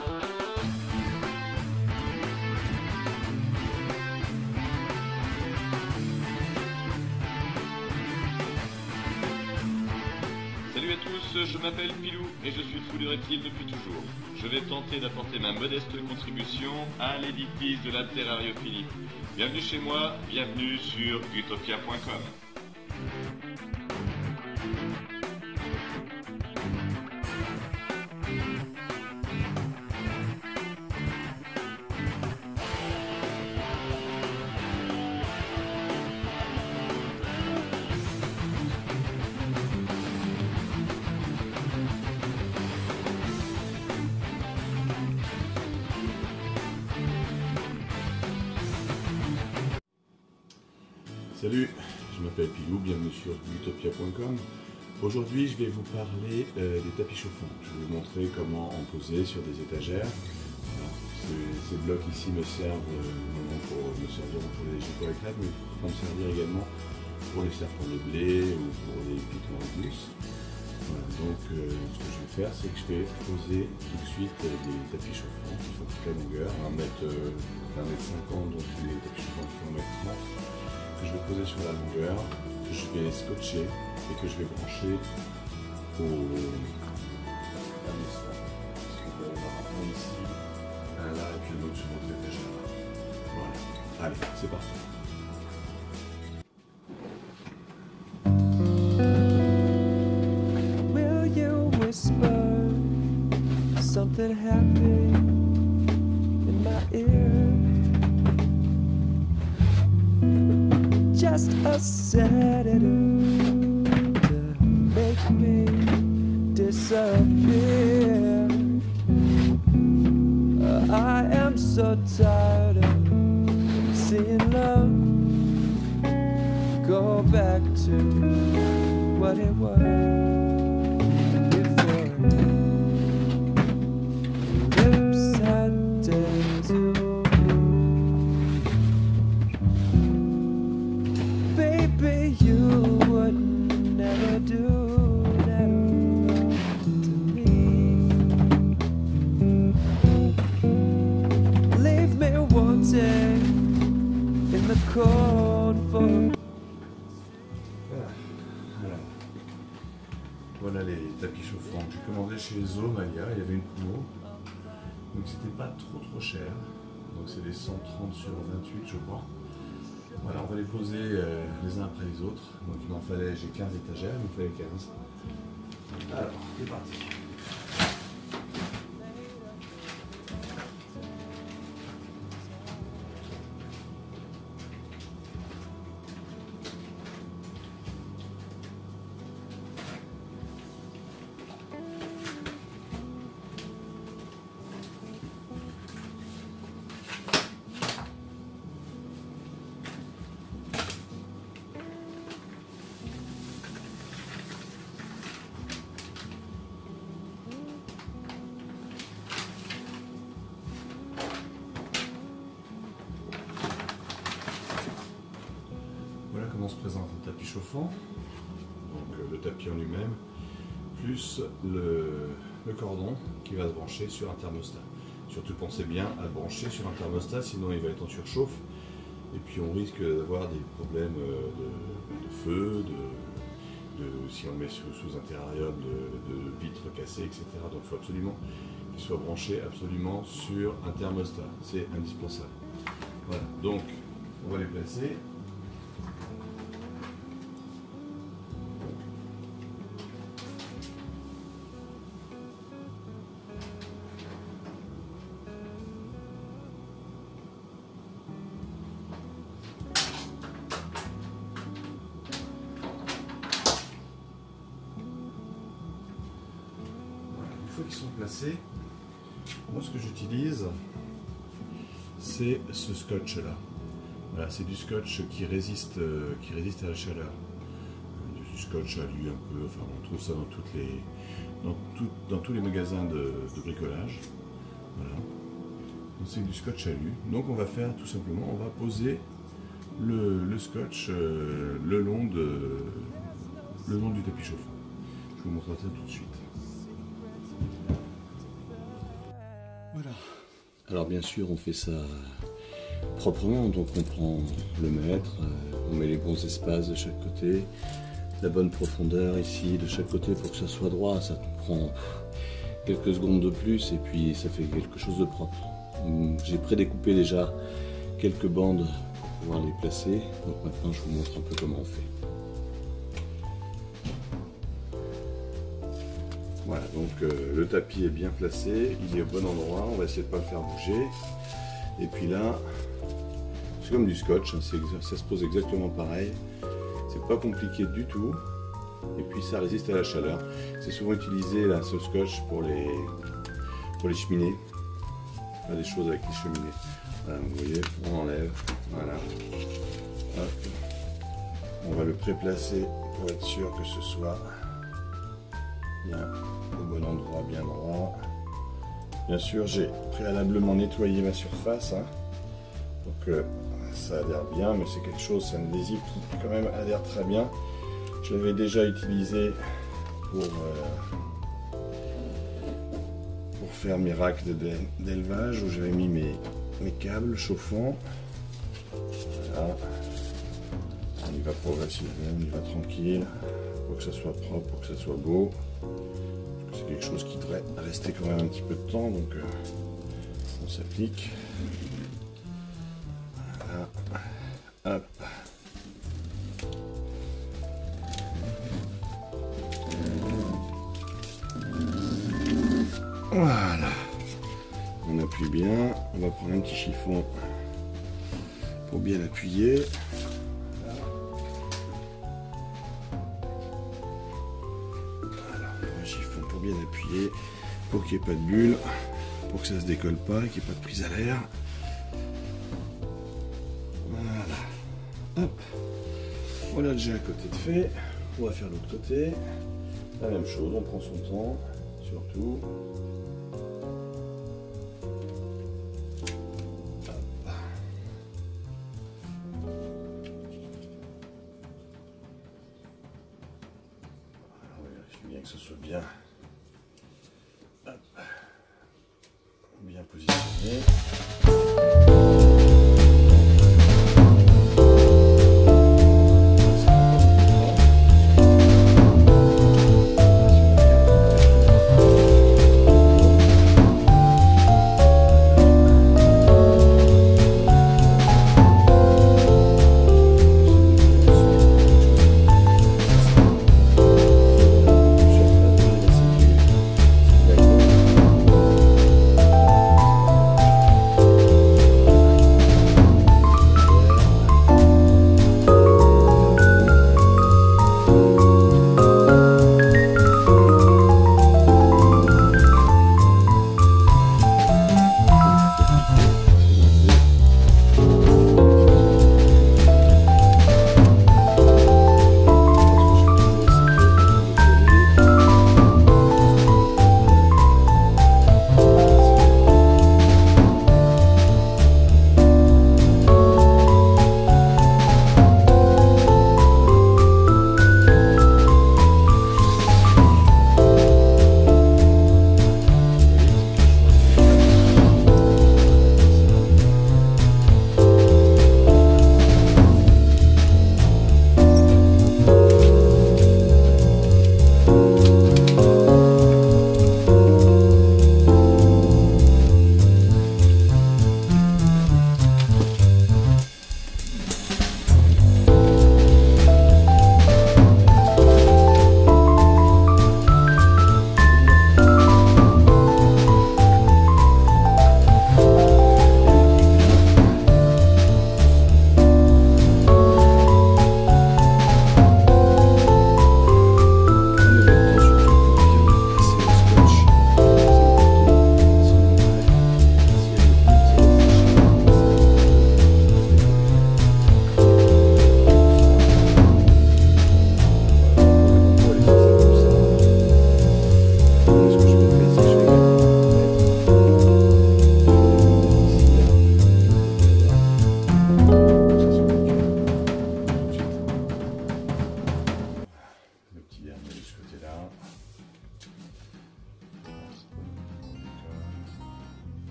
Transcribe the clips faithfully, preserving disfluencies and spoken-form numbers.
Salut à tous, je m'appelle Pilou et je suis fou de reptiles depuis toujours. Je vais tenter d'apporter ma modeste contribution à l'édifice de la terrariophilie. Bienvenue chez moi, bienvenue sur utopia point com. Salut, je m'appelle Pilou, bienvenue sur utopia point com. Aujourd'hui, je vais vous parler euh, des tapis chauffants. Je vais vous montrer comment en poser sur des étagères. Ces, ces blocs ici me servent euh, pour me servir pour les jeux pour les crêpes, mais pour me servir également pour les serpents de blé ou pour les pitons en douce. Voilà, donc euh, ce que je vais faire, c'est que je vais poser tout de suite euh, des tapis chauffants qui font toute la longueur, un mètre cinquante, donc les tapis chauffants qui font un mètre trente. Que je vais poser sur la longueur, que je vais scotcher et que je vais brancher au thermostat. Parce qu'on va avoir un ici, un là et puis un autre sur notre étagère. Voilà, allez, c'est parti. Will you whisper something happy in my ear? Just a sedative to make me disappear. Uh, I am so tired of seeing love go back to what it was before. Lips had turned to you would never do that to me. Leave me wanting in the cold for. Voilà. Voilà. Voilà les tapis chauffants que j'ai commandé chez Zomalia. Il y avait une promo, donc c'était pas trop trop cher. Donc c'est des cent trente sur vingt-huit, je crois. Voilà, on va les poser euh, les uns après les autres. Donc il m'en fallait, j'ai quinze étagères, il m'en fallait quinze. Alors, c'est parti. Voilà comment se présente un tapis chauffant, donc euh, le tapis en lui-même, plus le, le cordon qui va se brancher sur un thermostat. Surtout pensez bien à le brancher sur un thermostat, sinon il va être en surchauffe, et puis on risque d'avoir des problèmes de, de feu, de, de, si on le met sous, sous un terrarium, de, de vitres cassées, et cetera. Donc il faut absolument qu'il soit branché absolument sur un thermostat, c'est indispensable. Voilà, donc on va les placer. Une fois qu'ils sont placés, moi ce que j'utilise, c'est ce scotch là. Voilà, c'est du scotch qui résiste, euh, qui résiste à la chaleur. Du scotch alu un peu, enfin on trouve ça dans toutes les, dans, tout, dans tous les magasins de, de bricolage. Voilà. Donc c'est du scotch alu. Donc on va faire tout simplement, on va poser le, le scotch euh, le long de, le long du tapis chauffant. Je vous montre ça tout de suite. Voilà. Alors bien sûr, on fait ça proprement, donc on prend le mètre, on met les bons espaces de chaque côté, la bonne profondeur ici de chaque côté pour que ça soit droit. Ça prend quelques secondes de plus et puis ça fait quelque chose de propre. J'ai prédécoupé déjà quelques bandes pour pouvoir les placer, donc maintenant je vous montre un peu comment on fait. Voilà, donc euh, le tapis est bien placé, il est au bon endroit, on va essayer de ne pas le faire bouger. Et puis là, c'est comme du scotch, hein, ça se pose exactement pareil. C'est pas compliqué du tout. Et puis ça résiste à la chaleur. C'est souvent utilisé là, ce scotch pour les, pour les cheminées. Pas des choses avec les cheminées. Voilà, vous voyez, on enlève. Voilà. Hop. On va le préplacer pour être sûr que ce soit bien au bon endroit, bien droit. Bien sûr, j'ai préalablement nettoyé ma surface, hein, pour que ça adhère bien, mais c'est quelque chose, c'est un adhésif qui quand même adhère très bien. Je l'avais déjà utilisé pour, euh, pour faire mes racks d'élevage où j'avais mis mes, mes câbles chauffants. Voilà. On y va progressivement, on y va tranquille, pour que ça soit propre, pour que ça soit beau. C'est quelque chose qui devrait rester quand même un petit peu de temps, donc euh, on s'applique. Voilà. Hop. Voilà. On appuie bien. On va prendre un petit chiffon pour bien appuyer. Bien appuyer pour qu'il n'y ait pas de bulle, pour que ça se décolle pas, qu'il n'y ait pas de prise à l'air. Voilà. Hop. Voilà déjà un côté de fait. On va faire l'autre côté. La même chose, on prend son temps, surtout. Hop. On va vérifier bien que ce soit bien. Bien positionné.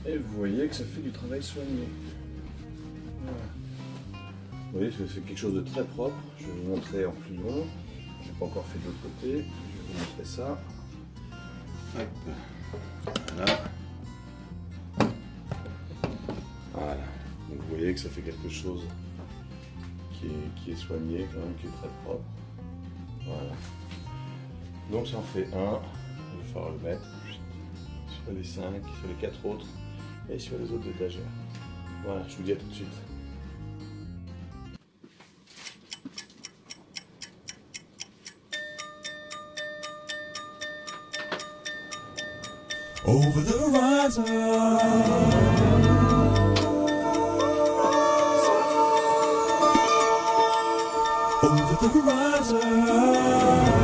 Et vous voyez que ça fait du travail soigné. Voilà. Vous voyez, c'est quelque chose de très propre. Je vais vous montrer en plus long. Je n'ai pas encore fait de l'autre côté. Je vais vous montrer ça. Hop. Voilà. Voilà. Donc vous voyez que ça fait quelque chose qui est, qui est soigné, quand même, qui est très propre. Voilà. Donc ça en fait un. Il va falloir le mettre sur les cinq, sur les quatre autres et sur les autres étagères. Voilà, je vous dis à tout de suite. Over the horizon, over the horizon.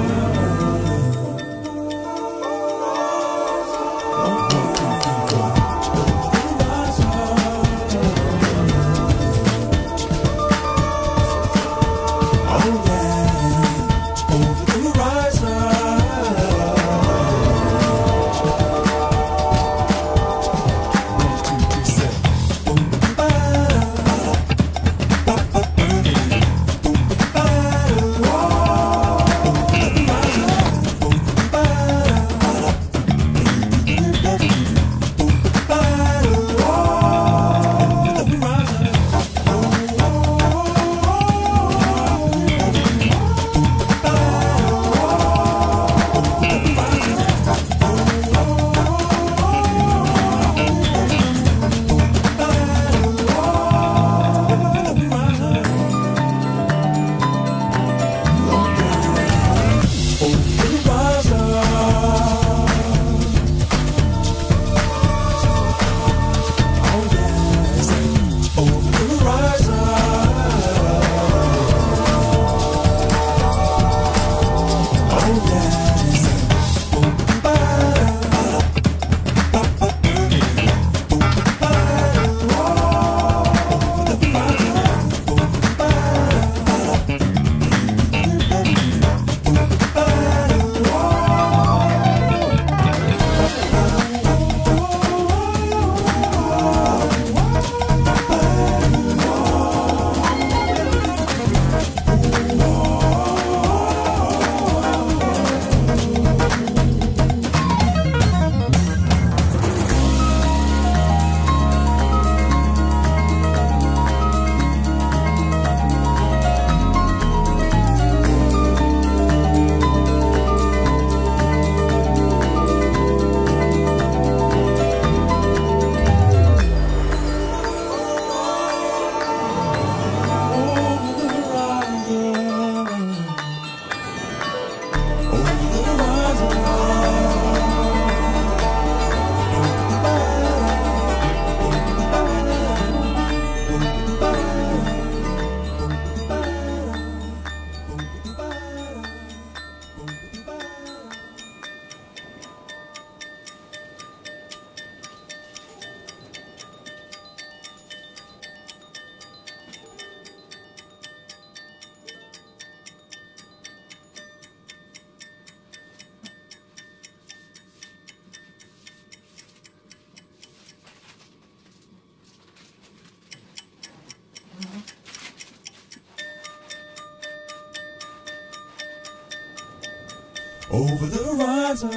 Over the horizon,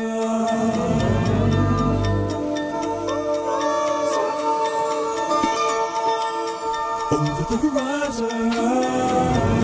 over the horizon.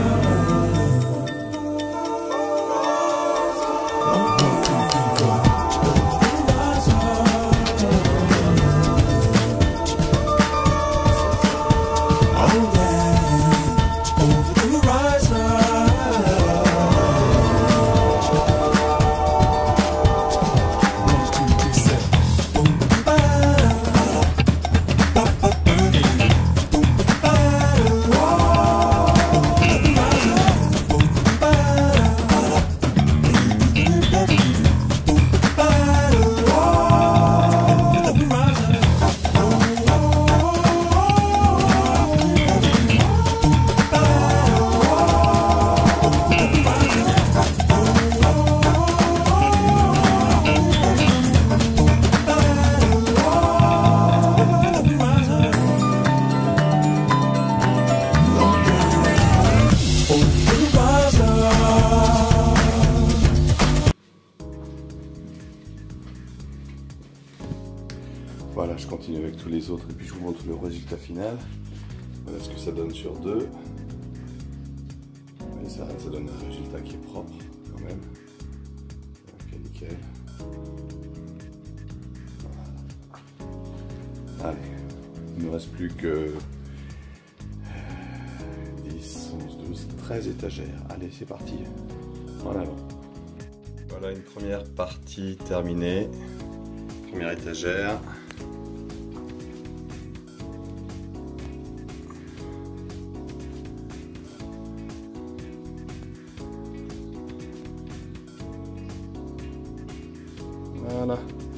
Whoa. continue avec tous les autres et puis je vous montre le résultat final. Voilà ce que ça donne sur deux. Et ça, ça donne un résultat qui est propre quand même. Ok, nickel. Voilà. Allez, il ne me reste plus que dix, onze, douze, treize étagères. Allez, c'est parti. En avant. Voilà une première partie terminée. Première étagère. Voilà.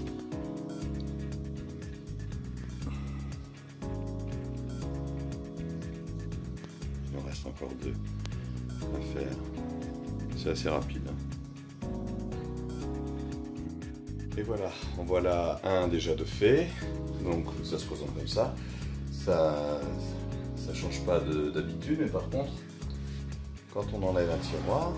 Il en reste encore deux à faire. C'est assez rapide. Hein. Et voilà, en voilà un déjà de fait. Donc ça se présente comme ça. Ça ça change pas d'habitude, mais par contre, quand on enlève un tiroir,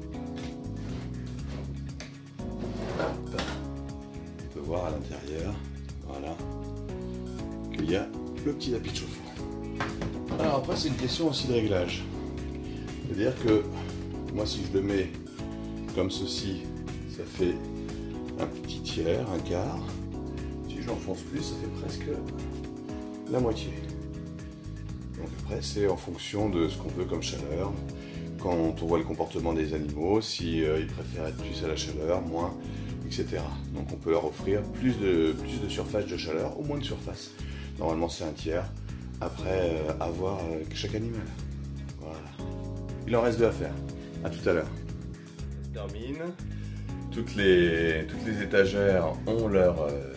hop, on peut voir à l'intérieur, voilà, qu'il y a le petit tapis de chauffant. Alors après c'est une question aussi de réglage. C'est-à-dire que moi si je le mets comme ceci, ça fait un petit tiers, un quart. Si j'enfonce plus, ça fait presque la moitié. Donc après c'est en fonction de ce qu'on veut comme chaleur. Quand on voit le comportement des animaux, si euh, ils préfèrent être plus à la chaleur, moins, et cetera. Donc on peut leur offrir plus de, plus de surface de chaleur ou moins de surface. Normalement c'est un tiers. Après euh, avoir euh, chaque animal. Voilà. Il en reste deux à faire. À tout à l'heure. Ça se termine. Toutes les, toutes les étagères ont leur, euh,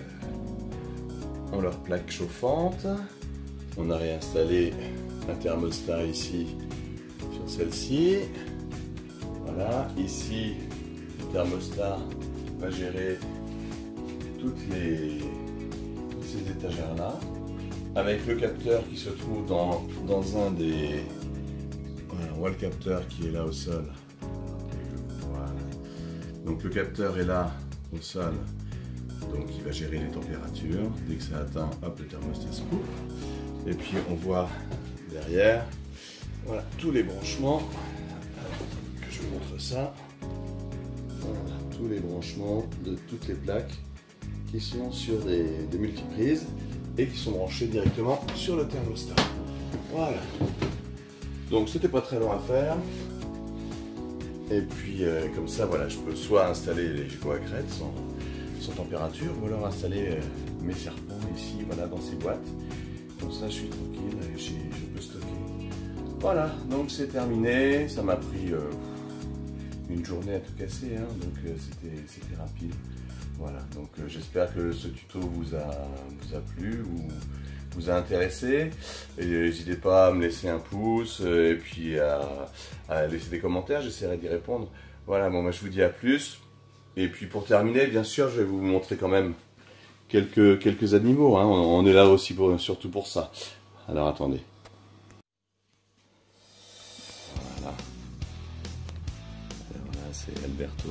ont leur plaque chauffante. On a réinstallé un thermostat ici sur celle-ci. Voilà. Ici, le thermostat va gérer toutes les toutes ces étagères-là. Avec le capteur qui se trouve dans, dans un des... Voilà, on voit le capteur qui est là au sol. Voilà. Donc le capteur est là au sol, donc il va gérer les températures. Dès que ça atteint, hop, le thermostat se coupe. Et puis on voit derrière, voilà, tous les branchements. Alors, que je vous montre ça. Voilà, tous les branchements de toutes les plaques qui sont sur des, des multiprises et qui sont branchés directement sur le thermostat. Voilà. Donc c'était pas très long à faire. Et puis euh, comme ça, voilà, je peux soit installer les gigots à crête sans, sans température, ou alors installer euh, mes serpents ici, voilà, dans ces boîtes. Comme ça, je suis tranquille et je peux stocker. Voilà, donc c'est terminé. Ça m'a pris euh, une journée à tout casser, hein, donc euh, c'était rapide. Voilà, donc euh, j'espère que ce tuto vous a, vous a plu ou vous a intéressé. Et n'hésitez pas à me laisser un pouce euh, et puis à, à laisser des commentaires, j'essaierai d'y répondre. Voilà, bon, moi je vous dis à plus. Et puis pour terminer, bien sûr, je vais vous montrer quand même quelques, quelques animaux. Hein. On, on est là aussi pour, surtout pour ça. Alors attendez. Voilà. Et voilà, c'est Alberto.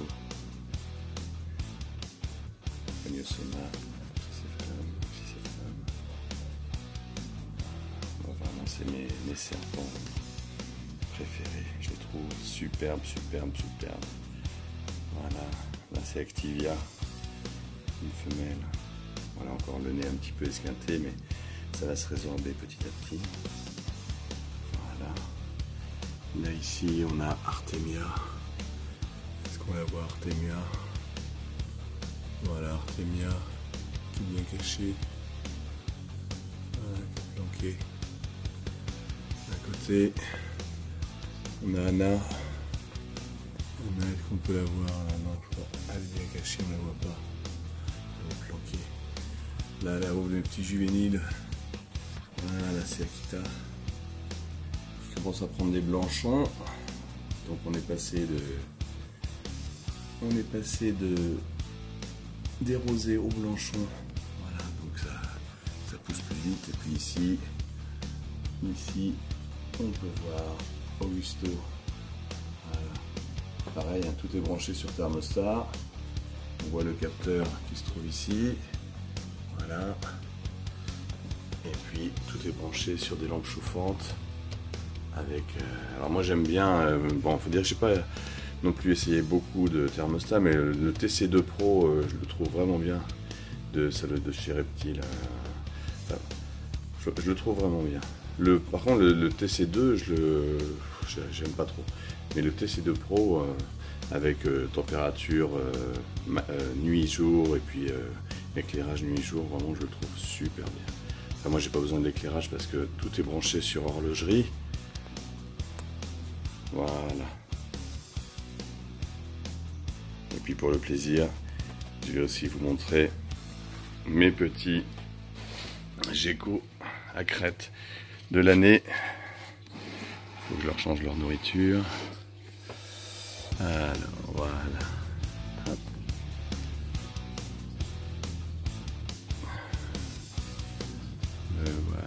Bon, vraiment c'est mes, mes serpents préférés, je les trouve superbes, superbes, superbes. Voilà, là c'est Activia, une femelle. Voilà, encore le nez un petit peu esquinté, mais ça va se résorber petit à petit. Voilà. Là ici on a Artemia. Est-ce qu'on va voir Artemia? Voilà, Artemia, tout bien caché, voilà, planqué. À côté, on a Anna. Anna, est-ce qu'on peut la voir là? Non, je crois. Elle est bien cachée, on la voit pas. Elle est planquée. Là, là-haut, le petit juvénile. Voilà, là c'est Akita. Qui commence à prendre des blanchons. Donc on est passé de. On est passé de. des rosés au blanchon, voilà, donc ça, ça pousse plus vite. Et puis ici, ici, on peut voir Augusto, voilà. Pareil, hein, tout est branché sur thermostat. On voit le capteur qui se trouve ici, voilà. Et puis tout est branché sur des lampes chauffantes. Avec, euh, alors moi j'aime bien, euh, bon faut dire que j'ai pas non plus essayé beaucoup de thermostats, mais le, le T C deux Pro euh, je le trouve vraiment bien, de celle de chez Reptile, euh, enfin, je, je le trouve vraiment bien. Le, par contre le, le T C deux je le j'aime pas trop, mais le T C deux Pro euh, avec euh, température euh, euh, nuit-jour et puis euh, éclairage nuit-jour, vraiment je le trouve super bien. Enfin, moi j'ai pas besoin d'éclairage parce que tout est branché sur horlogerie. Voilà. Et puis pour le plaisir, je vais aussi vous montrer mes petits geckos à crête de l'année. Il faut que je leur change leur nourriture. Alors voilà. Hop. Le voilà.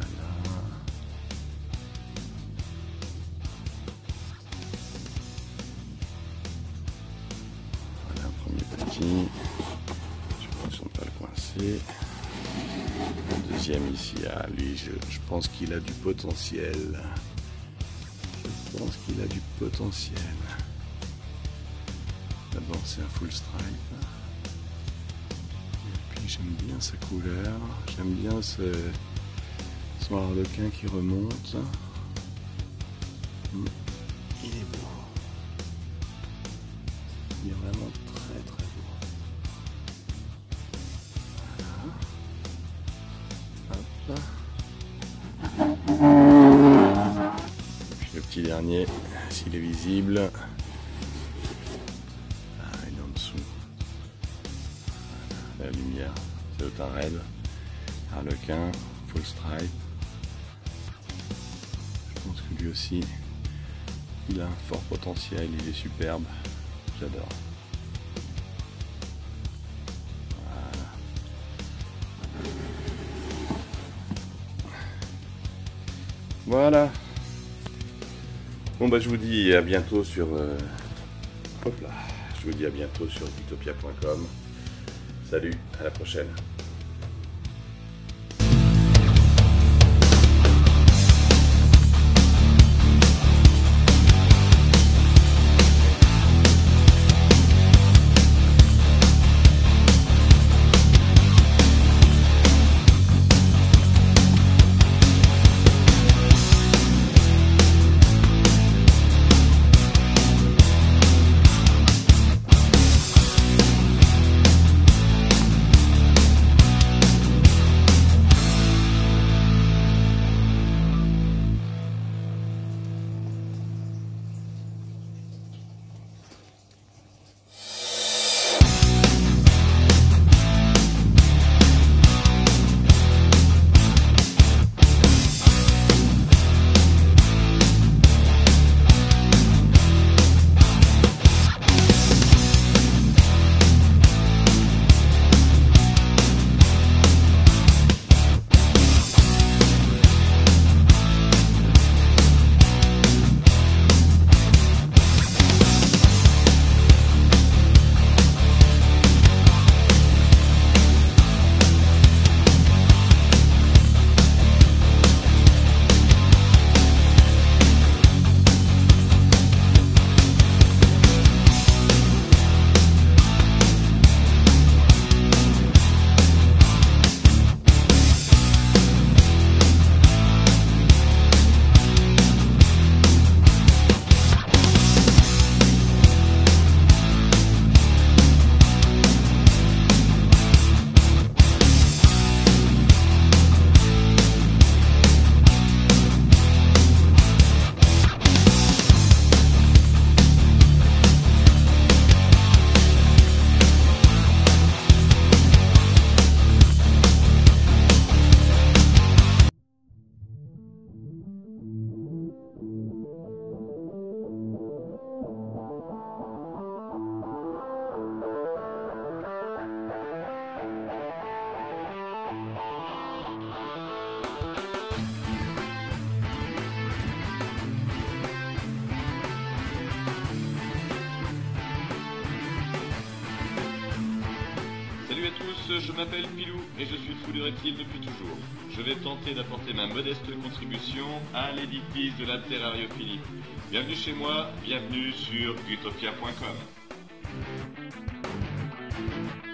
Je pense qu'on ne pas le coincer. Le deuxième ici, ah, lui, je, je pense qu'il a du potentiel. Je pense qu'il a du potentiel. D'abord, c'est un full stripe. Et puis, j'aime bien sa couleur. J'aime bien ce, son harlequin qui remonte. Il est beau. Il est vraiment très très beau. Puis le petit dernier, s'il est visible. Ah, il est en dessous. Voilà, la lumière, c'est le teint raide. Harlequin, full stripe. Je pense que lui aussi, il a un fort potentiel, il est superbe. J'adore. Voilà. Bon bah je vous dis à bientôt sur euh... hop là. Je vous dis à bientôt sur geektopia point com. Salut, à la prochaine. Salut à tous, je m'appelle Pilou et je suis fou de reptiles depuis toujours. Je vais tenter d'apporter ma modeste contribution à l'édifice de la terrariophilie. Bienvenue chez moi, bienvenue sur utopia point com.